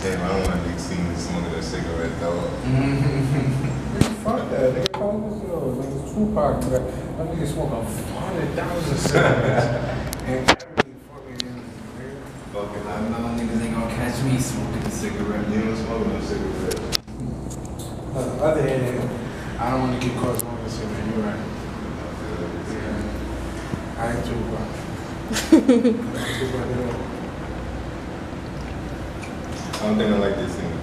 Damn, I don't want to be seen smoking a cigarette though. Nigga, fuck that. Nigga, call this nigga Tupac. That nigga smoke 100,000 cigarettes. And every fucking nigga. Fucking, I know niggas ain't gonna catch me smoking a cigarette. you don't smoke no cigarette. Other hand, I don't want to get caught smoking a cigarette. You're right. Yeah. I ain't Tupac. I ain't Tupac at all. I don't think I like this thing.